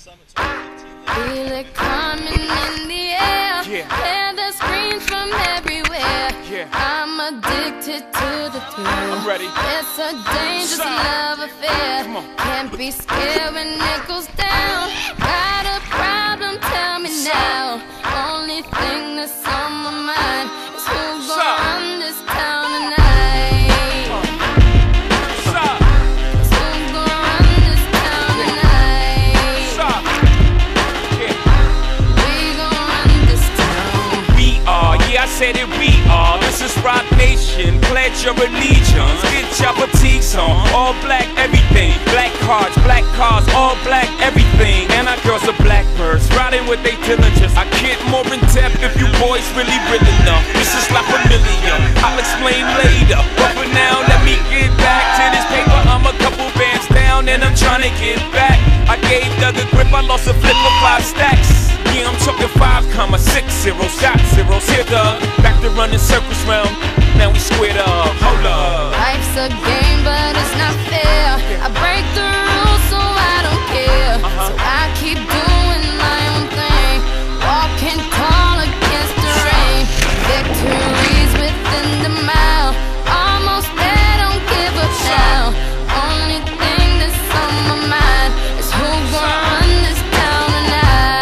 Feel it coming in the air. Hear the screams from everywhere. I'm addicted to the thrill. I'm ready. It's a dangerous love affair. Can't be scared when it goes down. Got a problem? Tell me now. Only thing that's on my mind is who's gonna run this town tonight. I said it, we are. This is Rock Nation. Pledge your allegiance. Get your fatigues on. All black, everything. Black cars, all black, everything. And our girls are blackbirds, riding with their diligence. I get more in depth if you boys really enough. This is La Familia. I'll explain later. But for now, let me get back to this paper. I'm a couple bands down and I'm trying to get back. I gave Doug a grip, I lost a flip for 5 stacks. Yeah, I'm talking 5,60 shot zeros. Here, Doug, back to running circles round. Now we squared up. Hold up. Life's a game, but it's not fair. I break the rules, so I don't care. So I keep doing my own thing, walking tall against the rain. Victories within the mile, almost there, don't give up now. Only thing that's on my mind is who's gonna run this town tonight.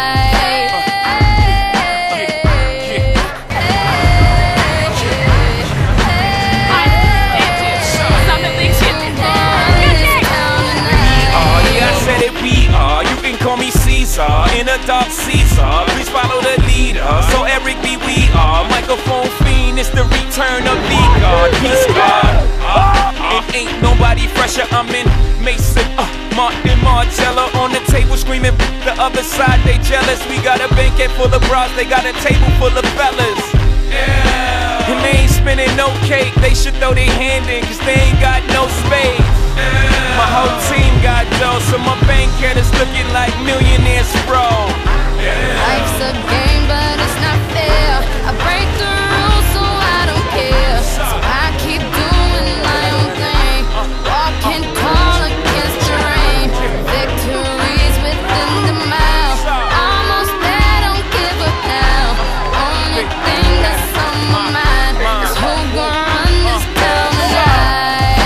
Call me Caesar, in a dark Caesar. Please follow the leader. So Eric B, we are microphone fiend. It's the return of the God. Peace God. And ain't nobody fresher. I'm in Mason, Martin Margiela on the table screaming. The other side they jealous. We got a banquet full of bras. They got a table full of fellas. Yeah. And they ain't spinning no cake. They should throw their hand in, cause they ain't got no space. My whole team got dough, so my bank account is looking like millionaires, bro. Life's a game, but it's not fair. I break the rules, so I don't care. So I keep doing my own thing, walking tall against the rain. Victories within the mile, almost there, don't give up now. Only thing that's on my mind is who's gonna run this town tonight.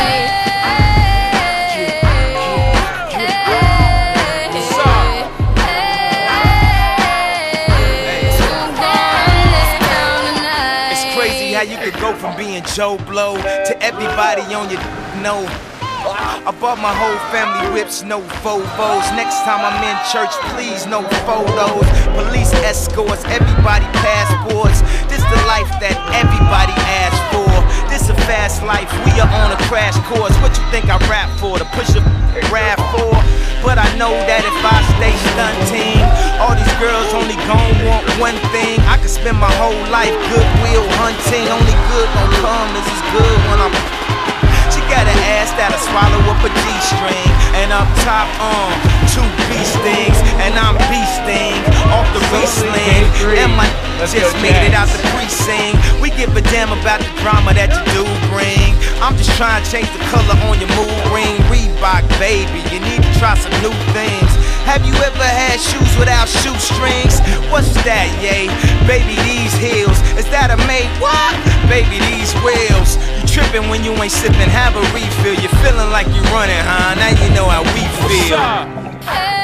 How you could go from being Joe Blow to everybody on your know. I bought my whole family whips, no Vovos. Next time I'm in church, please no photos. Police escorts, everybody passports. This the life that everybody asks for. This a fast life, we are on a crash course. What you think I rap for? To push a rap for? But I know that if I stay stunting, all these girls only gon' want one thing. I could spend my whole life goodwill hunting. Only good gon' come is as good when I'm. She got an ass that'll swallow up a G-string. And up top, 2 bee stings. And I'm beasting off the re-sling. And my just made it out the precinct. We give a damn about the drama that you do bring. I'm just trying to change the color on your mood ring. Reebok, baby, you need to try some new things. Have you ever had shoes without shoestrings? What's that, yay? Baby, these heels. Is that a mate? What? Baby, these wheels. You tripping when you ain't sipping, have a refill. You're feeling like you're running, huh? Now you know how we feel.